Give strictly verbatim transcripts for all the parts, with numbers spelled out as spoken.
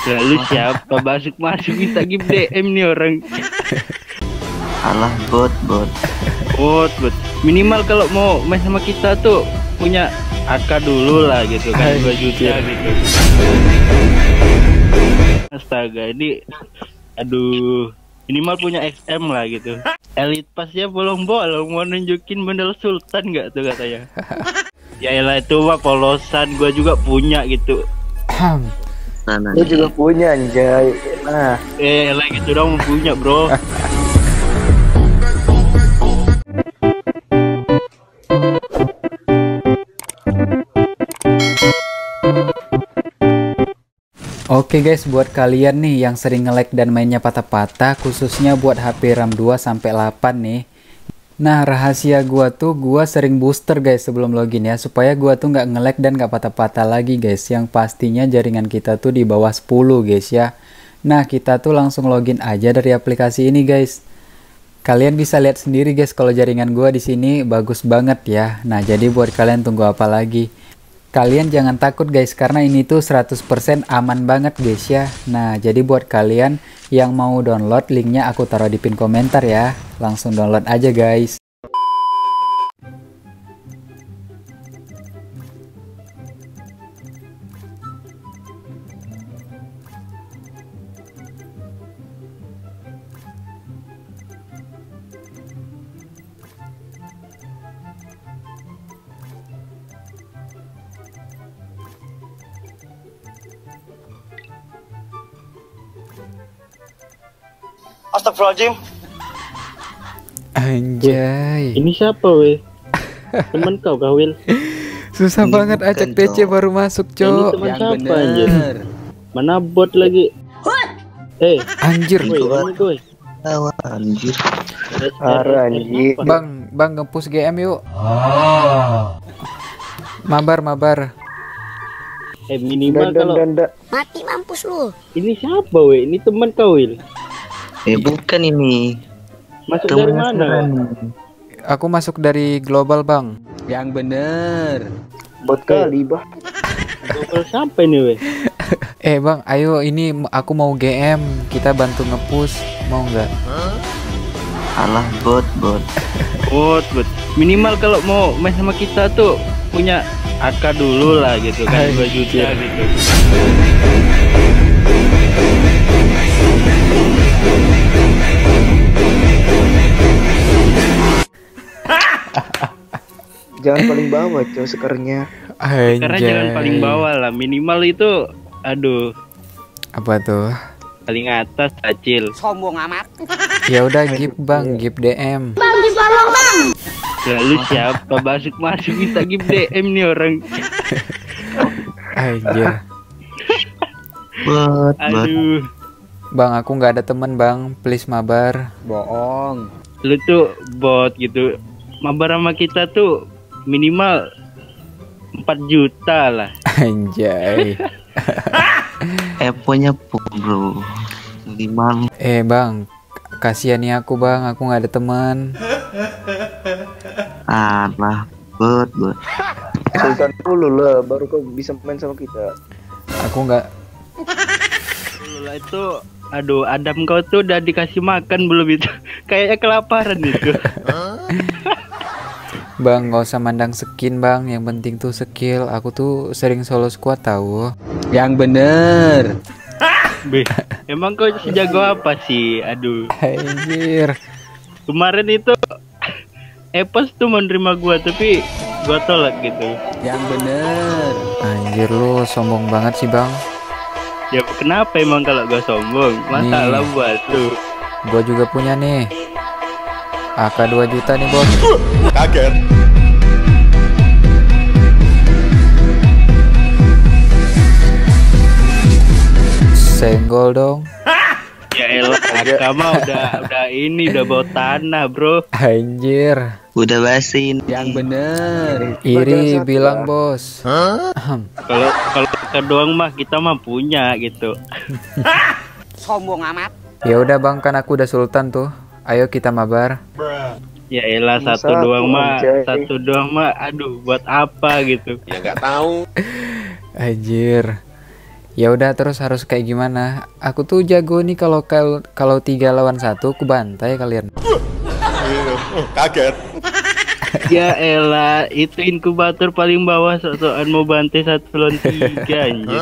Lalu siapa masuk-masuk minta give D M nih orang. Alah bot bot. Bot bot. Minimal kalau mau main sama kita tuh punya A K dulu lah gitu kan, dua juta gitu. Astaga, ini aduh, minimal punya X M lah gitu. Elite pasnya bolong-bolong, mau nunjukin bendel sultan nggak tuh katanya. Ya elah, itu mah polosan, gua juga punya gitu. Nah, nah. Gue juga punya anjay. Nah, Eh elah gitu dong punya bro. Oke guys, buat kalian nih yang sering nge-lag dan mainnya patah-patah, khususnya buat H P RAM dua sampai delapan nih. Nah, rahasia gua tuh gua sering booster guys sebelum login ya, supaya gua tuh nggak nge-lag dan nggak patah-patah lagi guys. Yang pastinya jaringan kita tuh di bawah sepuluh guys ya. Nah, kita tuh langsung login aja dari aplikasi ini guys. Kalian bisa lihat sendiri guys kalau jaringan gua di sini bagus banget ya. Nah, jadi buat kalian tunggu apa lagi? Kalian jangan takut guys, karena ini tuh seratus persen aman banget guys ya. Nah, jadi buat kalian yang mau download, linknya aku taruh di pin komentar ya. Langsung download aja guys. astagfirullahaladzim. Anjay. Ini siapa weh? Temen kau Kawil? Susah Ini banget bukan, ajak D C Cok. baru masuk Ini cok. teman siapa anjir? Mana bot lagi? Eh, Anjir. woi, ini gue. Tawa anjir. Parah anjir. Bang, bang nge-push G M yuk. Mabar, mabar. Eh minimal Dan dan kalau dan dan. Mati mampus lu. ini siapa weh? Ini teman Kawil. Eh bukan ini. Masuk dari mana? Aku masuk dari global bang. Yang bener. Bot kali bah. Global sampai nih weh. Eh bang, ayo ini aku mau G M. Kita bantu nge-push. Mau nggak? Alah bot bot. Bot bot. Minimal kalau mau main sama kita tuh punya A K dulu lah gitu kan, dua juta gitu. Jangan paling bawah coy sekarnya. Karena jangan paling bawah lah, minimal itu aduh Apa tuh? paling atas kecil. Sombong amat. Ya udah give bang, give D M. Bang ditolong bang. Lalu siapa masuk-masuk minta give D M nih orang. Anjir. Bot bot. Aduh, Bang, aku nggak ada temen bang. Please mabar. Bohong. lu tuh bot gitu. Mabar sama kita tuh minimal empat juta lah. Anjay. Eh punya pun bro. Lima. Eh bang, kasihan nih aku bang. Aku nggak ada temen. Alah bot bot. Sultan dulu lah, baru kau bisa main sama kita. Aku nggak. Lu lah itu, aduh Adam kau tuh udah dikasih makan belum itu? Kayaknya kelaparan itu. Bang, nggak usah mandang skin bang. Yang penting tuh skill. Aku tuh sering solo squad tahu. Yang bener. Be, emang kau sejago apa sih? Aduh, Anjir. kemarin itu Epos tuh menerima gua tapi gua tolak gitu. Yang bener. Anjir lu sombong banget sih bang. Ya kenapa emang kalau gua sombong? Masalah Nih. buat lu. Gua juga punya nih A K dua juta nih bos. Kaget. Senggol dong. Ya elah, Akama udah udah ini udah bawa tanah bro. Anjir. Udah basin. Yang bener. Iri bilang bos. Kalau kalau kita doang mah kita mah punya gitu. Sombong amat. Ya udah bang, kan aku udah sultan tuh. Ayo kita mabar. Ya elah satu Satu, doang mah, anjay. satu doang mah, aduh buat apa gitu. Ya nggak tahu. Anjir. Ya udah, terus harus kayak gimana? Aku tuh jago nih kalau kalau kalau tiga lawan satu, aku bantai kalian. Kaget. Ya elah, itu inkubator paling bawah, sok-sokan mau bantai satu lawan tiga anjir.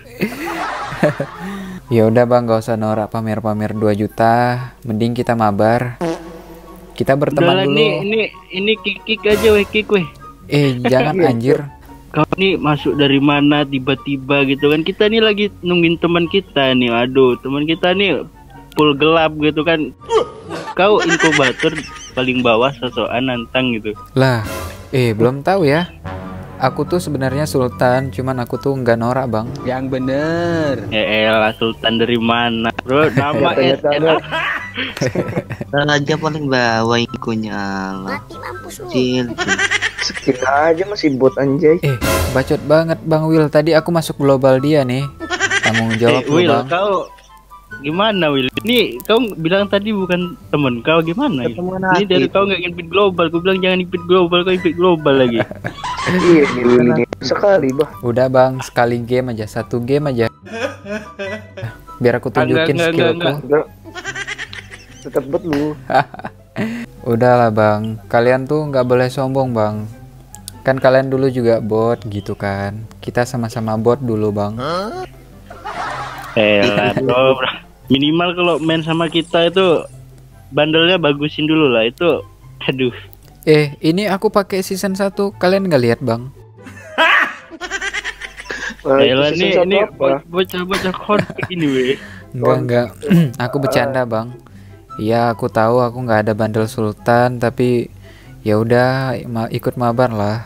Ya udah bang, gak usah norak pamer-pamer dua juta, mending kita mabar. Kita berteman Udahlah, dulu. Ini ini ini kikik aja weh, kik weh. Eh jangan anjir. Kau nih masuk dari mana tiba-tiba gitu kan? Kita nih lagi nungguin teman kita nih. Aduh, teman kita nih full gelap gitu kan. Kau inkubator paling bawah, sosokan nantang gitu. Lah, eh belum tahu ya. Aku tuh sebenarnya sultan, cuman aku tuh nggak norak bang. Yang bener. Ya elah, sultan dari mana, bro? Nama S L. Raja paling bawah ikunya Allah. Mati mampus lu. Cil, Skill aja masih bot anjay. Eh, bacot banget Bang Will. Tadi aku masuk global dia nih. Tanggung jawab Eh, lu, Will, Bang. kau gimana Will? Ini kau bilang tadi bukan temen kau, gimana? Ketemuan Ini hati. dari kau nggak invite global. Aku bilang jangan invite global, kau invite global lagi. Iya, ini sekali bah. Udah Bang, sekali game aja, satu game aja. Biar aku tunjukin Enggak, enggak, skillku. enggak, Enggak. Tetap bot lu. Udahlah Bang, kalian tuh nggak boleh sombong Bang. Kan kalian dulu juga bot gitu kan. Kita sama-sama bot dulu Bang. Elah, bro, bro. Minimal kalau main sama kita itu bandelnya bagusin dulu lah itu. Aduh. Eh, ini aku pakai season satu. Kalian nggak lihat Bang? Wah, Elah itu nih season ini satu apa? bocah-bocah konflik ini weh. Enggak, enggak. Aku bercanda Bang. Iya, aku tahu aku nggak ada bandel sultan, tapi ya udah ma- ikut mabar lah.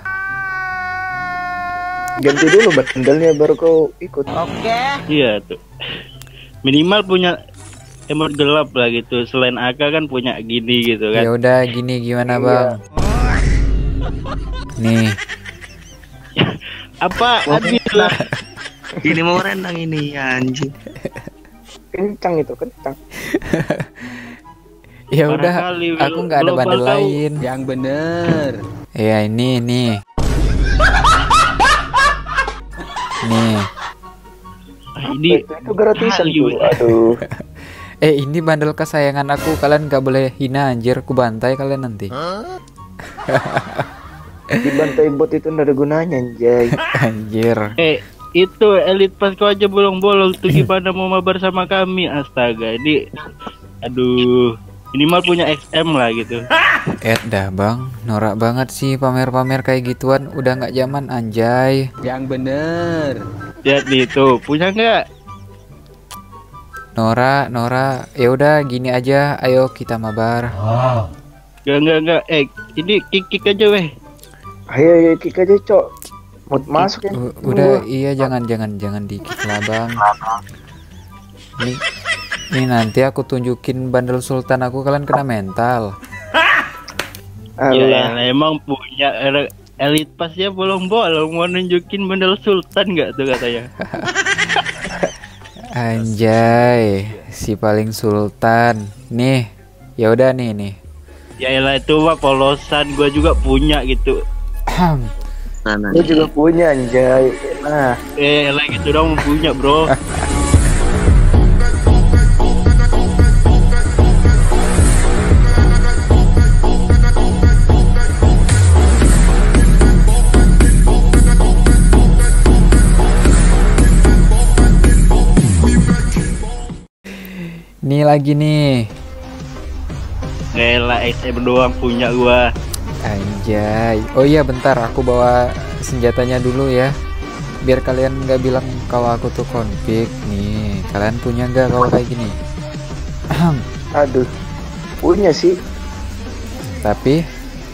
Ganti dulu bandelnya baru kau ikut. Iya tuh. Minimal punya emot gelap lah gitu. Selain A K kan punya gini gitu kan. Ya udah gini gimana Iya. Bang? Nih, Apa? Habis lah. ini mau renang ini ya anjing. Kencang itu, kencang. ya Parah udah, kali, Will. aku nggak ada Global bandel kau. lain. Yang bener. Ya ini nih, nih. Ah, ini Itu, itu gratisan kali, tuh. weh. Aduh. Eh ini bandel kesayangan aku, kalian nggak boleh hina anjir, aku bantai kalian nanti. Dibantai bot itu nggak ada gunanya anjay. Anjir. Eh, itu elit pas kau aja bolong-bolong tuh gimana mau mabar sama kami? Astaga, ini aduh, minimal punya X M lah gitu. Eh dah Bang, norak banget sih pamer-pamer kayak gituan, udah nggak zaman anjay. Yang bener. Lihat nih tuh, punya nggak? Nora, Nora, ya udah gini aja, ayo kita mabar. Enggak, enggak, enggak. Eh, ini kick-kick aja weh. Ayo, ayo kick aja cok. Mau masuk ya? U- udah iya jangan jangan jangan dikit lah Bang. Nih, nih nanti aku tunjukin bandel sultan aku, kalian kena mental. Ya, Alah. elah, emang punya er- elit pas ya bolong-bolong mau nunjukin bandel sultan nggak tuh katanya. Anjay, si paling sultan. Nih, ya udah nih nih. Ya elah, itu mah polosan, gua juga punya gitu. Sana. Lu juga punya anjay. Nah, Eh, elah gitu dong punya, bro. Nih lagi nih. Elah, X M doang punya gua. Anjay. Oh iya bentar, aku bawa senjatanya dulu ya. Biar kalian nggak bilang kalau aku tuh konflik. Nih, kalian punya nggak kalau kayak gini? aduh. Punya sih. Tapi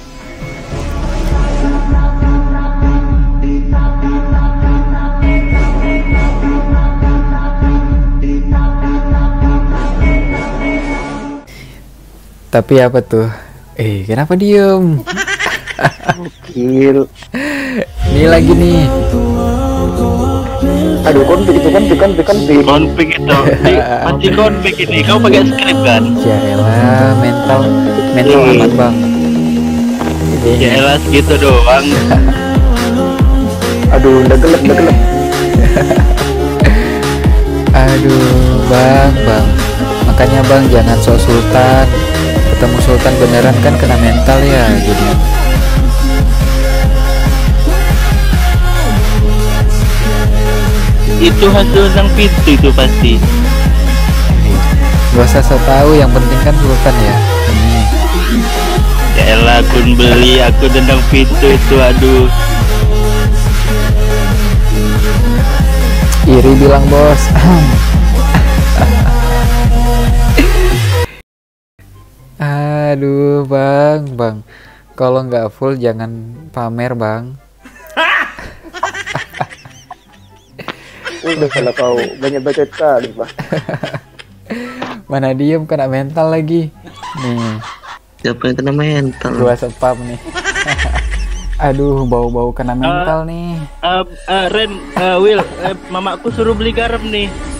Tapi apa tuh? Eh, kenapa diem? Gil. Nih lagi nih. Aduh, konflik itu konflik, konflik, konflik. Konflik itu. Ini masih konflik ini. Kau pakai script kan? Ya elah, mental mental amat bang. Ya elah, segitu doang. Aduh, udah gelap, udah gelap. Aduh, bang, bang. Makanya bang jangan sok sultan. Ketemu sultan beneran kan kena mental ya, jadi. Itu hasil sang pintu itu pasti. Gak usah so tahu, yang penting kan sultan ya. Ini. Ya elah, aku beli, aku tendang pintu itu, aduh. Iri bilang bos. Aduh bang, bang. Kalau nggak full jangan pamer bang. Udah kalau kau banyak baca kali pak. Mana diem kena mental lagi. Nih, Siapa yang kena mental? gua spam nih. Aduh, bau-bau kena mental nih. Uh, uh, Ren, uh, Will, uh, mamaku suruh beli garam nih.